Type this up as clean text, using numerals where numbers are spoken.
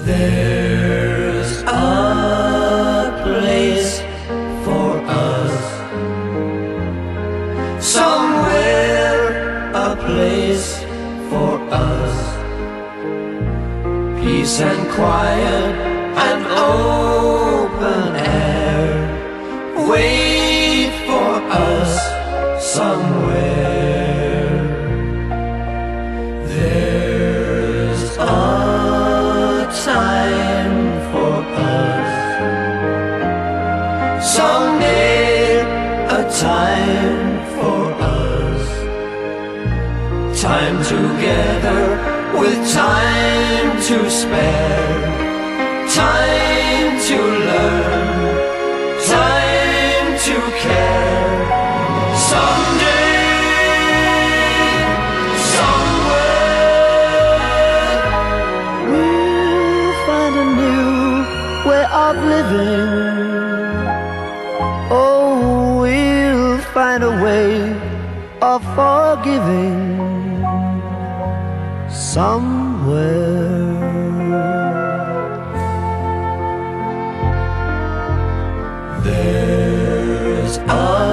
There's a place for us somewhere, a place for us. Peace and quiet and open air wait for us somewhere. There's a time for us someday, a time for us. Time together with time to spare, time to learn, time to care. Someday, somewhere, we'll find a new way of living. Oh, we'll find a way of forgiving somewhere. there's a